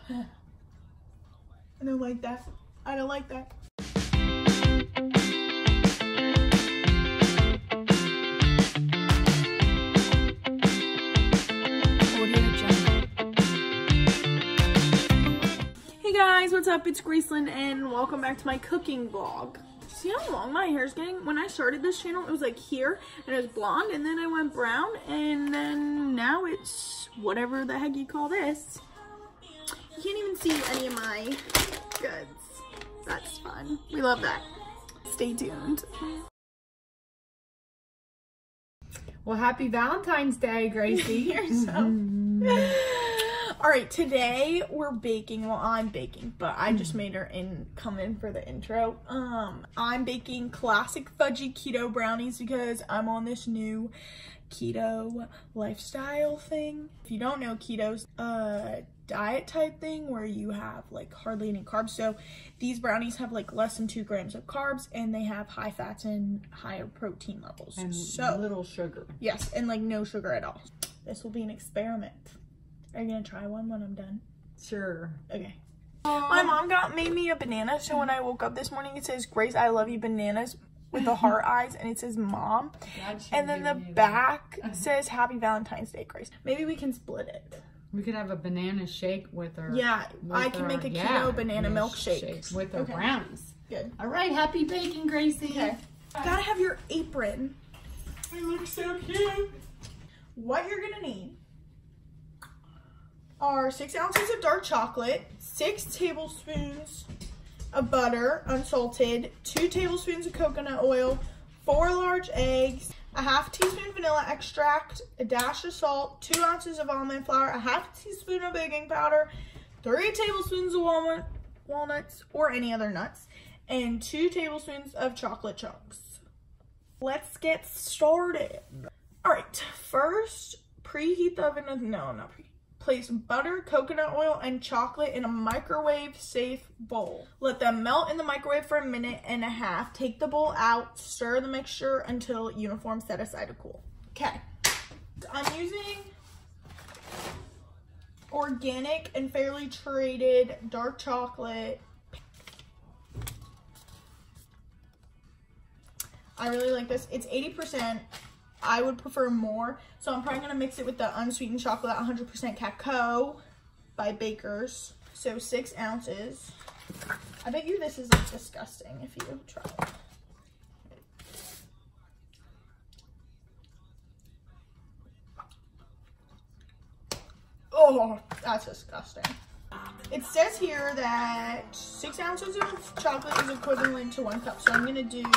I don't like that. I don't like that. Hey guys, what's up? It's Graceland and welcome back to my cooking vlog. See how long my hair's getting? When I started this channel, it was like here and it was blonde, and then I went brown, and then now it's whatever the heck you call this. You can't even see any of my goods. That's fun. We love that. Stay tuned. Well, happy Valentine's Day, Gracie. All right, today we're baking. Well, I'm baking, but I just made her come in for the intro. I'm baking classic fudgy keto brownies because I'm on this new keto lifestyle thing. If you don't know, keto's a diet type thing where you have like hardly any carbs. So these brownies have like less than 2 grams of carbs, and they have high fats and higher protein levels. And so little sugar. Yes, and like no sugar at all. This will be an experiment. Are you gonna try one when I'm done? Sure. Okay. My mom made me a banana, so when I woke up this morning, it says, "Grace, I love you, bananas," with the heart eyes, and it says "Mom." And then the back says "Happy Valentine's Day, Grace." Maybe we can split it. We could have a banana shake with our... Yeah, I can make a keto banana milkshake. With our brownies. Good. All right, happy baking, Gracie. Okay. Gotta have your apron. It looks so cute. What you're gonna need are 6 ounces of dark chocolate, 6 tablespoons of butter, unsalted, 2 tablespoons of coconut oil, 4 large eggs, a half teaspoon vanilla extract, a dash of salt, 2 ounces of almond flour, a half teaspoon of baking powder, 3 tablespoons of walnuts or any other nuts, and 2 tablespoons of chocolate chunks. Let's get started. All right, first preheat the oven. No, not preheat. Place butter, coconut oil, and chocolate in a microwave-safe bowl. Let them melt in the microwave for 1.5 minutes. Take the bowl out, stir the mixture until uniform, set aside to cool. Okay. I'm using organic and fairly treated dark chocolate. I really like this. It's 80%. I would prefer more, so I'm probably gonna mix it with the unsweetened chocolate 100% cacao by Baker's. So 6 ounces. I bet you this is like disgusting if you try it. Oh, that's disgusting. It says here that 6 ounces of chocolate is equivalent to 1 cup, so I'm gonna do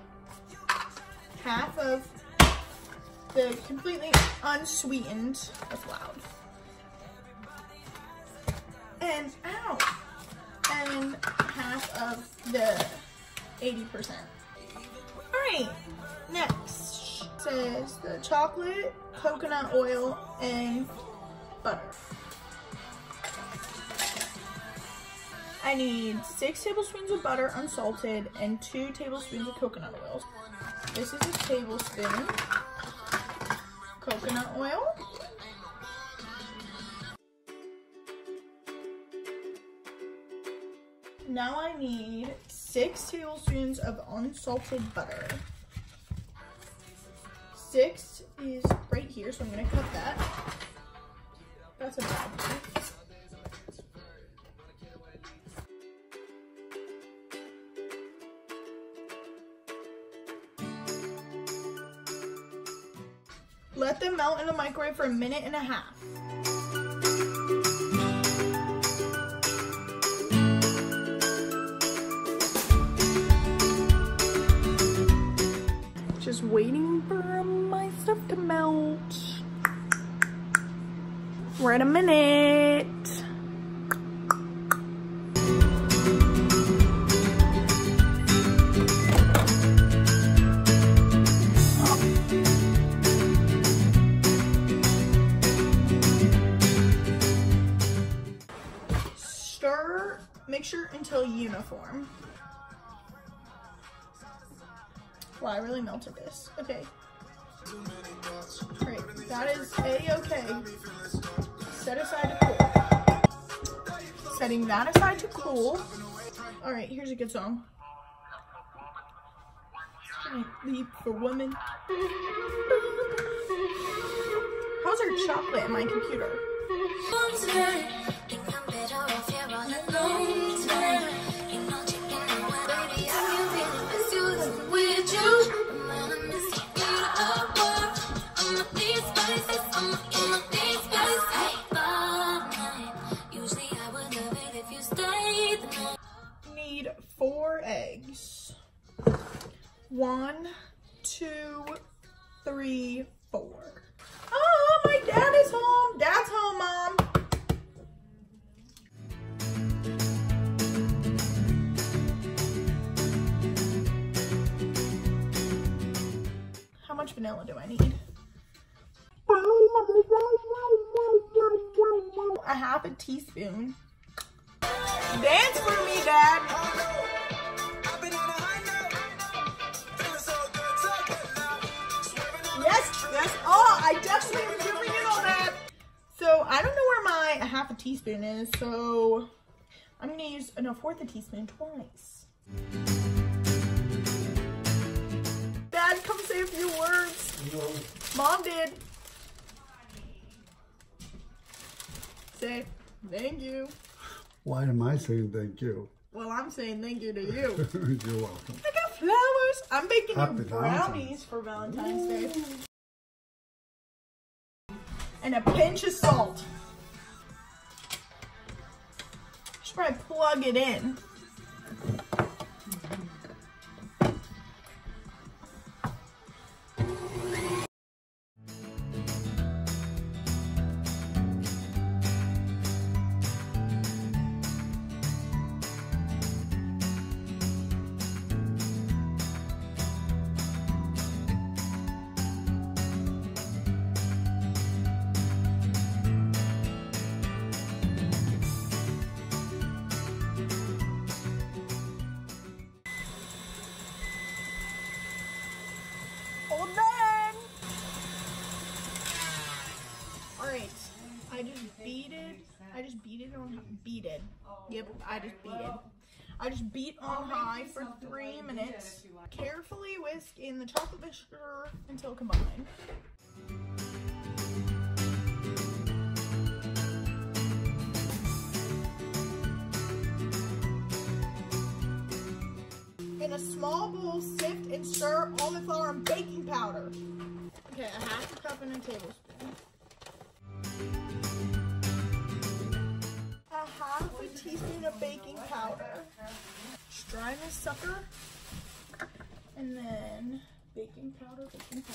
half of the completely unsweetened, that's loud, and half of the 80%. All right, next says the chocolate, coconut oil, and butter. I need 6 tablespoons of butter unsalted and 2 tablespoons of coconut oil. This is a tablespoon. Coconut oil. Now I need 6 tablespoons of unsalted butter. 6 is right here, so I'm gonna cut that. That's a bad one. Let them melt in the microwave for 1.5 minutes. Just waiting for my stuff to melt. We're at 1 minute. Mixture until uniform. Wow, I really melted this. Okay. Great. That is a-okay. Set aside to cool. setting that aside to cool. All right, here's a good song. Leap for women. How's our chocolate in my computer? Need 4 eggs. 1, 2, 3, 4. Oh, my dad is home. Dad's home, Mom. How much vanilla do I need? A half a teaspoon. Dance for me, Dad. Yes. Oh, I definitely was doing it on that. So I don't know where my half a teaspoon is, so I'm gonna use a 1/4 a teaspoon twice. Dad, come say a few words. No. Mom did. Say thank you. Why am I saying thank you? Well, I'm saying thank you to you. You're welcome. I got flowers. I'm baking Happy you brownies for Valentine's Day. And a pinch of salt. Should probably plug it in. All done. All right, I just beat it. Yep, I just beat on high for 3 minutes. Carefully whisk in the chocolate and sugar until combined. In a small bowl, sift and stir almond flour and baking powder. Okay, a half a cup and a tablespoon. A half a teaspoon of baking powder. Dry this sucker. And then baking powder.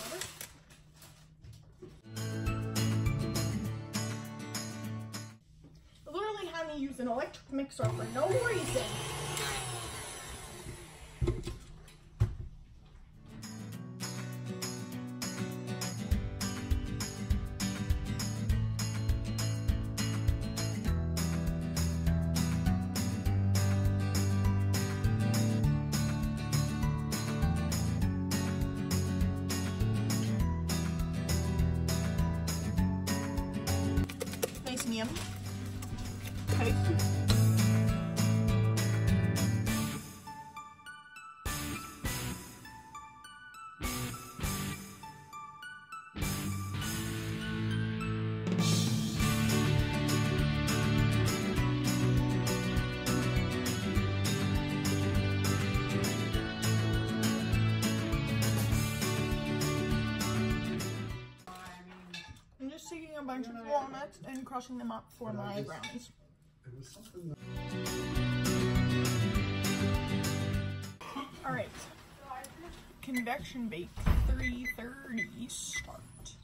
Literally having to use an electric mixer for no reason. Yum. Okay. I'm just taking a bunch of walnuts and crushing them up for my brownies. Alright. Convection bake 330 start.